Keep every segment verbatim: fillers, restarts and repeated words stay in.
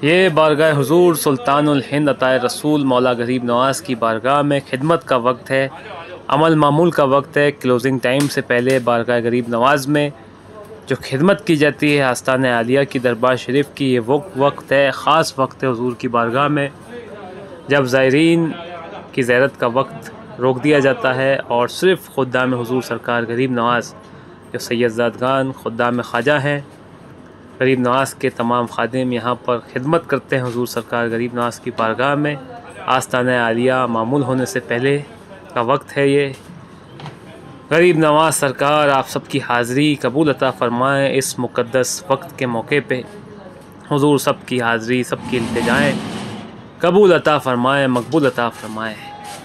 یہ بارگاہ حضور سلطان الہند عطائے رسول مولا غریب نواز کی بارگاہ میں خدمت کا وقت ہے، عمل معمول کا وقت ہے۔ کلوزنگ ٹائم سے پہلے بارگاہ غریب نواز میں جو خدمت کی جاتی ہے آستانہ عالیہ کی دربار شریف کی، یہ وہ وقت ہے، خاص وقت ہے حضور کی بارگاہ میں، جب زائرین کی زیارت کا وقت روک دیا جاتا ہے اور صرف خدام حضور سرکار غریب نواز جو سید زادگان خدام خواجہ ہیں، غریب نواز کے تمام خادم یہاں پر خدمت کرتے ہیں حضور سرکار غریب نواز کی بارگاہ میں۔ آستانہ عالیہ معمول ہونے سے پہلے کا وقت ہے یہ۔ غریب نواز سرکار آپ سب کی حاضری قبول عطا فرمائیں۔ اس مقدس وقت کے موقع پہ حضور سب کی حاضری، سب کی التجائیں قبول عطا فرمائیں، مقبول عطا فرمائیں،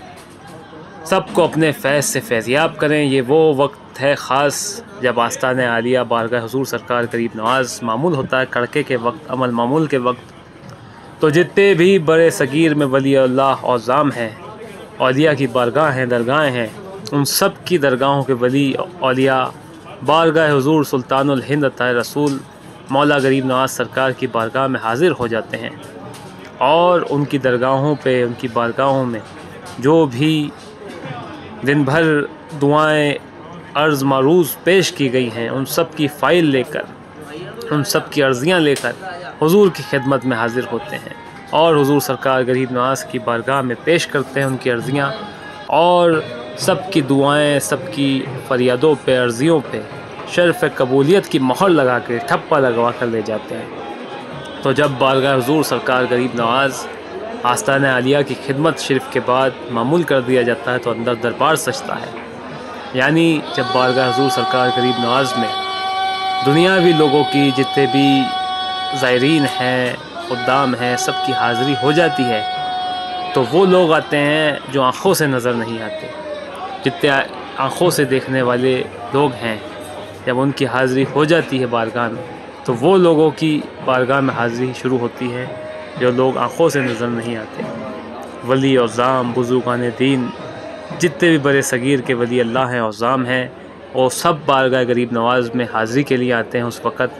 سب کو اپنے فیض سے فیضیاب کریں۔ یہ وہ وقت ہے خاص جب آستانہ عالیہ بارگاہ حضور سرکار غریب نواز معمول ہوتا ہے، کڑکے کے وقت، عمل معمول کے وقت۔ تو جتنے بھی بڑے صغیر میں ولی اللہ اعظام ہیں، اولیاء کی بارگاہ ہیں، درگاہیں ہیں، ان سب کی درگاہوں کے ولی اولیاء بارگاہ حضور سلطان الہند عطائے رسول مولا غریب نواز سرکار کی بارگاہ میں حاضر ہو جاتے ہیں، اور ان کی درگاہوں پہ، ان کی بارگاہوں میں جو بھی دن بھر دعائیں عرض معروض پیش کی گئی ہیں، ان سب کی فائل لے کر، ان سب کی عرضیاں لے کر حضور کی خدمت میں حاضر ہوتے ہیں اور حضور سرکار غریب نواز کی بارگاہ میں پیش کرتے ہیں ان کی عرضیاں، اور سب کی دعائیں، سب کی فریادوں پہ، عرضیوں پہ شرف قبولیت کی مہر لگا کے، ٹھپا لگوا کر لے جاتے ہیں۔ تو جب بارگاہ حضور سرکار غریب نواز آستانہ عالیہ کی خدمت شریف کے بعد معمول کر دیا جاتا ہے تو اندر دربار سجتا ہے، یعنی جب بارگاہ حضور سرکار غریب نواز میں دنیاوی لوگوں کی، جتنے بھی زائرین ہیں، خدام ہیں، سب کی حاضری ہو جاتی ہے، تو وہ لوگ آتے ہیں جو آنکھوں سے نظر نہیں آتے، جتنے آنکھوں سے دیکھنے والے لوگ ہیں، جب ان کی حاضری ہو جاتی ہے بارگاہ میں، تو وہ لوگوں کی بارگاہ میں حاضری شروع ہوتی ہے جو لوگ آنکھوں سے نظر نہیں آتے۔ ولی اعظام، بزرگان دین، جتنے بھی بڑے صغیر کے ولی اللہ ہیں، اعظام ہیں، وہ سب بارگاہ غریب نواز میں حاضری کے لیے آتے ہیں اس وقت،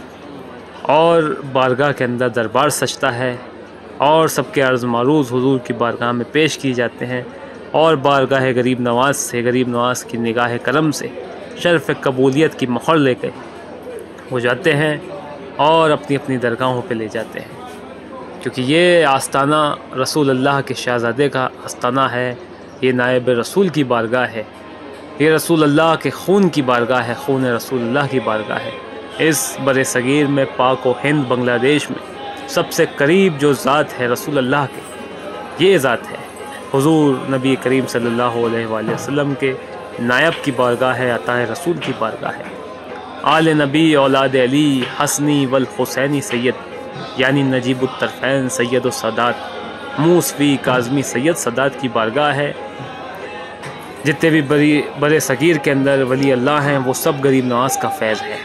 اور بارگاہ کے اندر دربار سجتا ہے اور سب کے عرض معروض حضور کی بارگاہ میں پیش کی جاتے ہیں، اور بارگاہ غریب نواز سے، غریب نواز کی نگاہ کرم سے شرف قبولیت کی مہر لے کے وہ جاتے ہیں اور اپنی اپنی درگاہوں پہ لے جاتے ہیں، کیونکہ یہ آستانہ رسول اللہ کے شہزادے کا آستانہ ہے، یہ نائب رسول کی بارگاہ ہے، یہ رسول اللہ کے خون کی بارگاہ ہے، خون رسول اللہ کی بارگاہ ہے۔ اس برِ صغیر میں، پاک و ہند بنگلہ دیش میں سب سے قریب جو ذات ہے رسول اللہ کے، یہ ذات ہے حضور نبی کریم صلی اللہ علیہ وآلہ وسلم کے نائب کی بارگاہ ہے، عطائے رسول کی بارگاہ ہے۔ آل نبی اولاد علی حسنی والحسینی سید، یعنی نجیب الطرفین سید السادات، موسوی کاظمی سید سادات کی بارگاہ ہے۔ جتنے بھی بڑی بڑے صغیر کے اندر ولی اللہ ہیں، وہ سب غریب نواز کا فیض ہے۔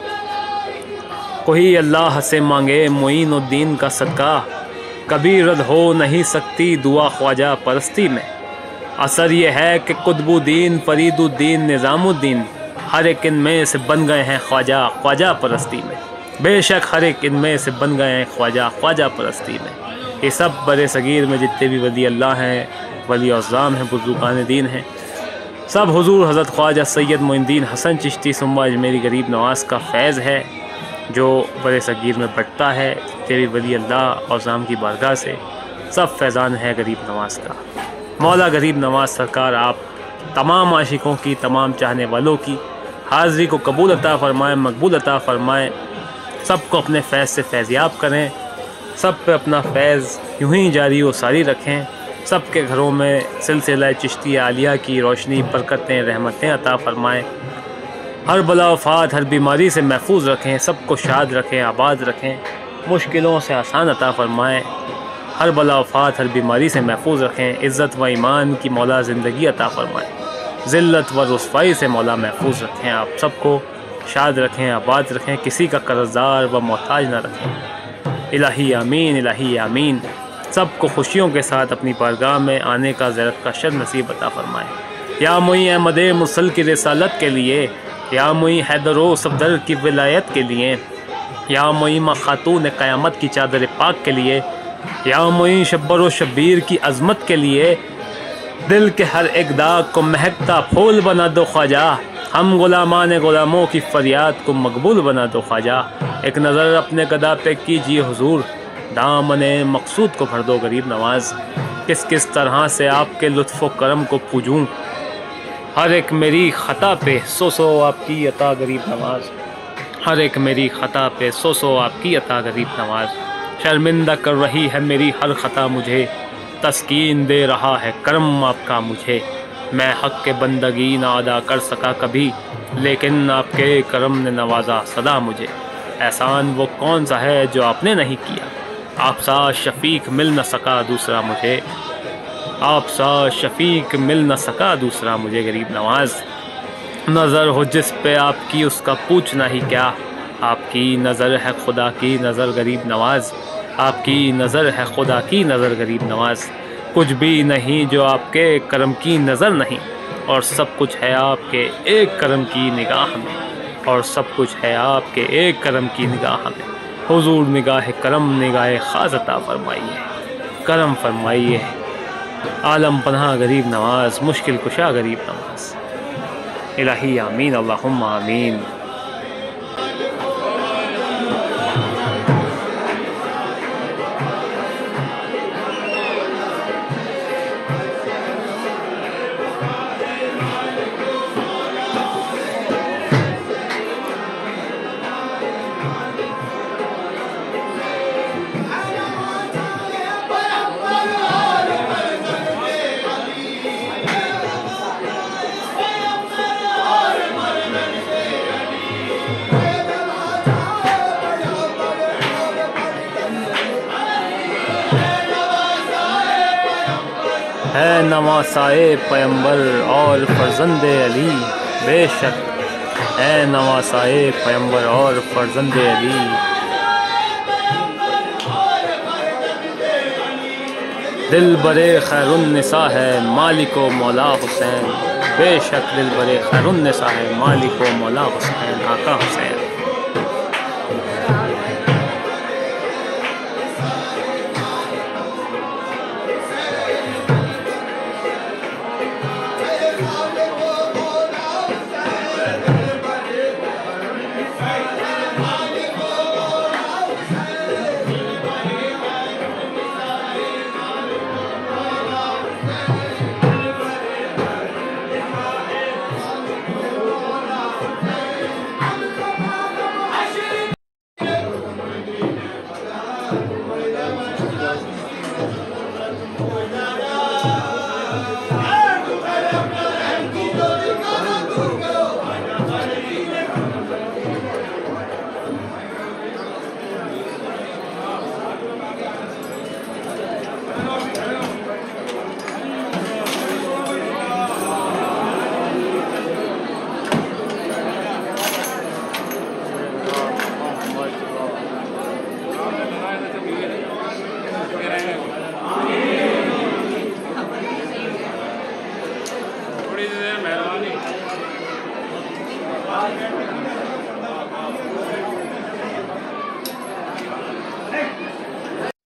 کوئی اللہ سے مانگے معین الدین کا صدقہ، کبھی رد ہو نہیں سکتی دعا خواجہ پرستی میں۔ اثر یہ ہے کہ قطب الدین، فرید الدین، نظام الدین، ہر ایک ان میں سے بن گئے ہیں خواجہ خواجہ پرستی میں۔ بے شک ہر ایک ان میں سے بن گئے ہیں خواجہ خواجہ پرستی میں۔ یہ سب بڑے صغیر میں جتنے بھی ولی اللہ ہیں، ولی اعظام ہیں، بزرگان دین ہیں، سب حضور حضرت خواجہ سید معین الدین حسن چشتی ثم اجمیری غریب نواز کا فیض ہے، جو بڑے صغیر میں بٹتا ہے۔ جتنے بھی ولی اللہ اعظام کی بارگاہ سے سب فیضان ہے غریب نواز کا۔ مولا غریب نواز سرکار آپ تمام عاشقوں کی، تمام چاہنے والوں کی حاضری کو قبول عطا فرمائیں، مقبول عطا فرمائیں، سب کو اپنے فیض سے فیضیاب کریں، سب پہ اپنا فیض یوں ہی جاری و ساری رکھیں، سب کے گھروں میں سلسلہ چشتی عالیہ کی روشنی، برکتیں، رحمتیں عطا فرمائیں، ہر بلا وفات، ہر بیماری سے محفوظ رکھیں، سب کو شاد رکھیں، آباد رکھیں، مشکلوں سے آسان عطا فرمائیں، ہر بلا وفات، ہر بیماری سے محفوظ رکھیں، عزت و ایمان کی مولا زندگی عطا فرمائیں، ذلت و رسوائی سے مولا محفوظ رکھیں، آپ سب کو شاد رکھیں، آباد رکھیں، کسی کا قرض دار و محتاج نہ رکھیں۔ الہی آمین، الہی آمین۔ سب کو خوشیوں کے ساتھ اپنی بارگاہ میں آنے کا زیارت کا شرف نصیب عطا فرمائیں۔ یا معین احمد مرسل کی رسالت کے لیے، یا معین حیدر و صفدر کی ولایت کے لیے، یا معیمہ خاتون قیامت کی چادر پاک کے لیے، یا معین شبر و شبیر کی عظمت کے لیے، دل کے ہر ایک داغ کو مہکتا پھول بنا دو خواجہ، ہم غلامان غلاموں کی فریاد کو مقبول بنا دو خواجہ، ایک نظر اپنے گدا پہ کیجیے حضور، دامن مقصود کو بھر دو غریب نواز، کس کس طرح سے آپ کے لطف و کرم کو پوجوں، ہر ایک میری خطا پہ سو سو آپ کی عطا غریب نواز، ہر ایک میری خطا پہ سو سو آپ کی عطا غریب نواز، شرمندہ کر رہی ہے میری ہر خطا مجھے، تسکین دے رہا ہے کرم آپ کا مجھے، میں حق کے بندگی نہ ادا کر سکا کبھی، لیکن آپ کے کرم نے نوازا صدا مجھے، احسان وہ کون سا ہے جو آپ نے نہیں کیا، آپ سا شفیق مل نہ سکا دوسرا مجھے، آپ سا شفیق مل نہ سکا دوسرا مجھے غریب نواز، نظر ہو جس پہ آپ کی اس کا پوچھنا ہی کیا، آپ کی نظر ہے خدا کی نظر غریب نواز، آپ کی نظر ہے خدا کی نظر غریب نواز، کچھ بھی نہیں جو آپ کے کرم کی نظر نہیں، اور سب کچھ ہے آپ کے ایک کرم کی نگاہ میں، اور سب کچھ ہے آپ کے ایک کرم کی نگاہ میں، حضور نگاہ کرم نگاہ خاص عطا فرمائیے، کرم فرمائیے، عالم پناہ غریب نواز، مشکل کشا غریب نواز، الہی آمین اللہم آمین۔ ہے نواسائے پیمبر اور فرزند علی، بے شک ہے نواسائے پیمبر اور فرزند علی، دل برے خیر النساء ہے مالک و مولا حسین، بے شک دل برے خیر النساء ہے مالک و مولا حسین، آقا حسین۔